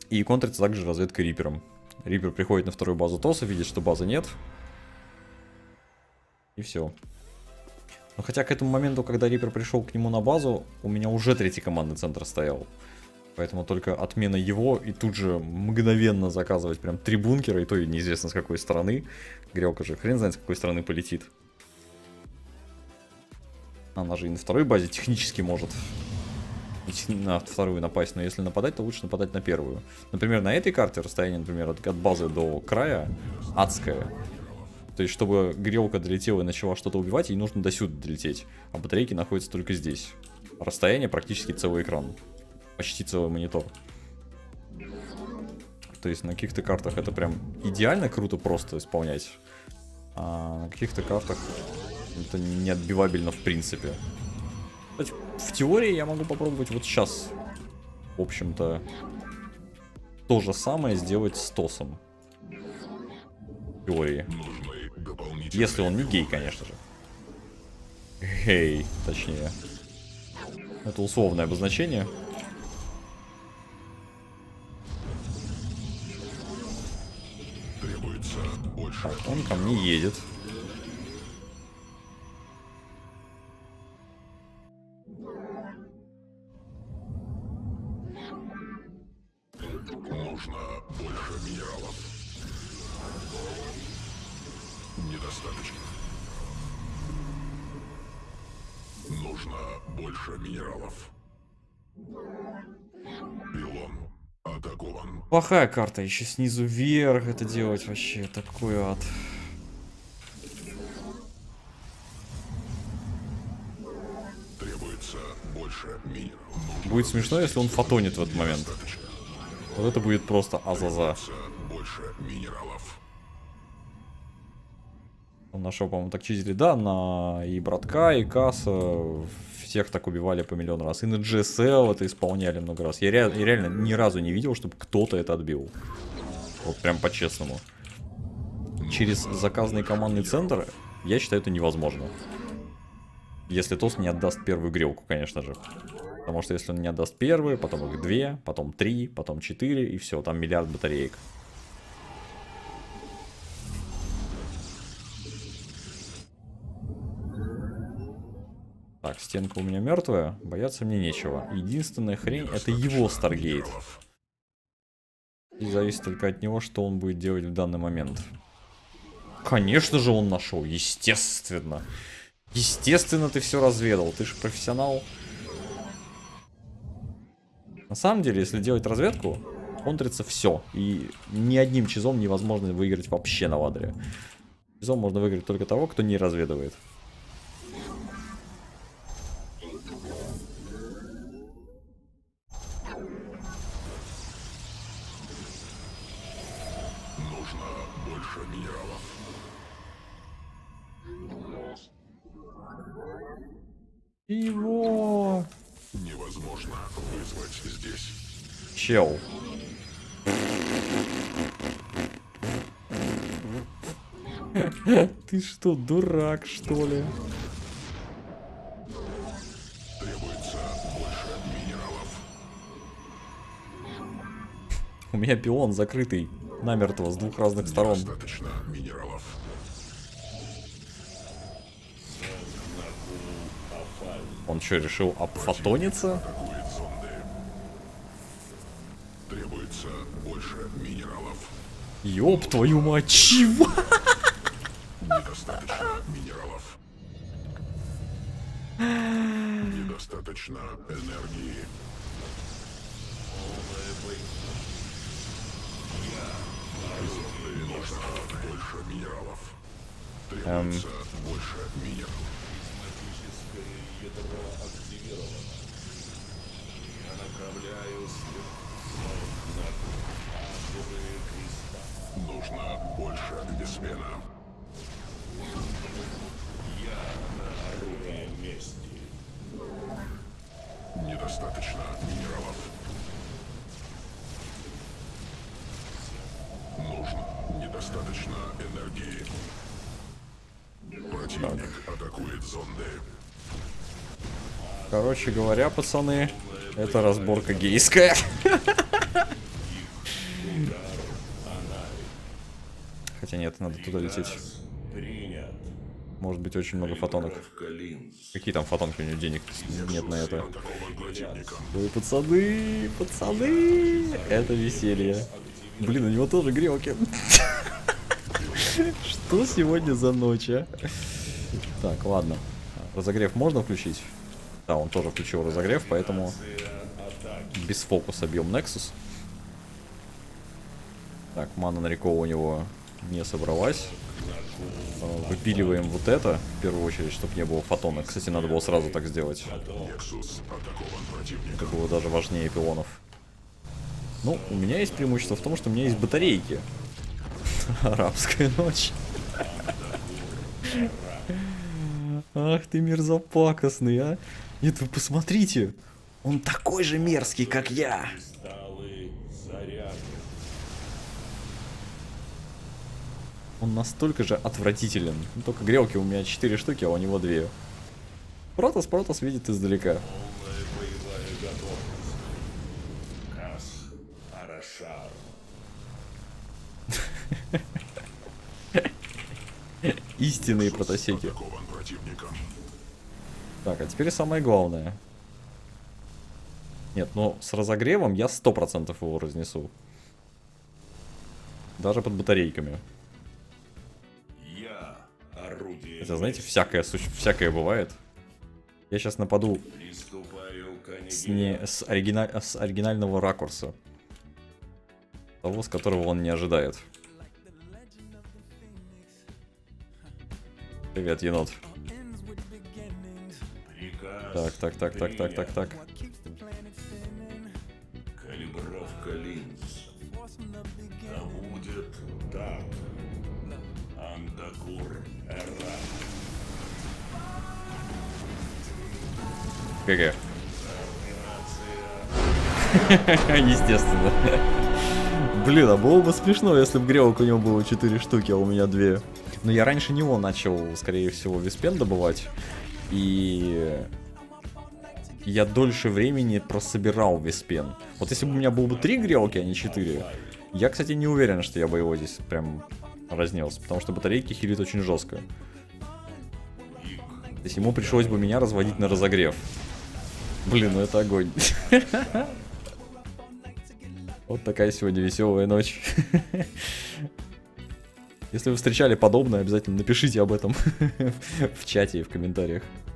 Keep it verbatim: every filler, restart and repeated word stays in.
И контрится также разведка Рипером. Рипер приходит на вторую базу ТОСа, видит, что базы нет. И все. Но хотя к этому моменту, когда Рипер пришел к нему на базу, у меня уже третий командный центр стоял. Поэтому только отмена его и тут же мгновенно заказывать прям три бункера, и то и неизвестно с какой стороны. Грелка же хрен знает с какой стороны полетит. Она же и на второй базе технически может на вторую напасть, но если нападать, то лучше нападать на первую. Например, на этой карте расстояние, например, от, от базы до края адское. То есть, чтобы грелка долетела и начала что-то убивать, ей нужно до сюда долететь. А батарейки находятся только здесь. Расстояние практически целый экран. Почти целый монитор. То есть, на каких-то картах это прям идеально круто просто исполнять. А на каких-то картах это неотбивабельно в принципе. Кстати, в теории я могу попробовать вот сейчас, в общем-то, то же самое сделать с ТОСом. В теории. Если он не гей, конечно же. Гей, точнее. Это условное обозначение. Так, он ко мне едет. Нужно больше минералов. Недостаточно. Нужно больше минералов. Пилон атакован. Плохая карта, еще снизу вверх это делать вообще такой ад. Требуется больше минералов. Будет смешно, если он фотонит в этот момент. Вот это будет просто азаза. Больше минералов. Он нашел, по-моему, так чистили, да, на и братка, и Касса. Всех так убивали по миллион раз. И на джи эс эл это исполняли много раз. Я, ре я реально ни разу не видел, чтобы кто-то это отбил. Вот прям по-честному. Через заказанный командный центр, я считаю, это невозможно. Если ТОС не отдаст первую грелку, конечно же. Потому что если он не отдаст первую, потом их две, потом три, потом четыре, и все, там миллиард батареек. Так, стенка у меня мертвая, бояться мне нечего. Единственная хрень — это его Старгейт. И зависит только от него, что он будет делать в данный момент. Конечно же он нашел, естественно. Естественно ты все разведал, ты же профессионал. На самом деле, если делать разведку, контрится все. И ни одним чизом невозможно выиграть вообще на ладере. Чизом можно выиграть только того, кто не разведывает. Нужно больше минералов. Его... Невозможно вызвать здесь. Чел. Ты что, дурак, что ли? Требуется больше минералов. У меня пилон закрытый намертво с двух разных сторон. Достаточно минералов. Он что, решил обфотониться? Требуется больше минералов. Ёб твою мать, чего? Недостаточно минералов. Недостаточно энергии. Нужно больше минералов. Требуется больше минералов. Нужно больше бисмена. Я на орудие мести. Недостаточно минералов. Нужно недостаточно энергии. Противник атакует зонды. Короче говоря, пацаны, это разборка гейская. Хотя нет, надо туда лететь. Может быть очень много фотонок. Какие там фотонки, у него денег нет на это. Ой, пацаны, пацаны, это веселье. Блин, у него тоже грелки. Что сегодня за ночь, а? Так, ладно. Разогрев можно включить? Да, он тоже включил разогрев, поэтому без фокуса бьем Nexus. Так, мана на Рикова у него не собралась. Выпиливаем вот это, в первую очередь, чтобы не было фотонок. Кстати, надо было сразу так сделать. Это было даже важнее пилонов. Ну, у меня есть преимущество в том, что у меня есть батарейки. Арабская ночь. Ах ты мерзопакостный, а. Нет, вы посмотрите. Он такой же мерзкий, как я. Он настолько же отвратителен. Ну, только грелки у меня четыре штуки, а у него две. Протос, Протос видит издалека. Истинные протосеки. Так, а теперь самое главное. Нет, ну с разогревом я сто процентов его разнесу. Даже под батарейками. Хотя, знаете, всякое, всякое бывает. Я сейчас нападу с, не, с, оригиналь, с оригинального ракурса. Того, с которого он не ожидает. Привет, енот. Так, так, так, так, так, так, так. Калибровка линз. Да будет так. Андакур эра. ГГ. Естественно. Блин, а было бы смешно, если бы грелок у него было четыре штуки, а у меня две. Но я раньше него начал, скорее всего, виспен добывать. И я дольше времени прособирал виспен. Вот если бы у меня было бы три грелки, а не четыре, я, кстати, не уверен, что я бы его здесь прям разнес. Потому что батарейки хилит очень жестко. То есть ему пришлось бы меня разводить на разогрев. Блин, ну это огонь. Вот такая сегодня веселая ночь. Если вы встречали подобное, обязательно напишите об этом в чате и в комментариях.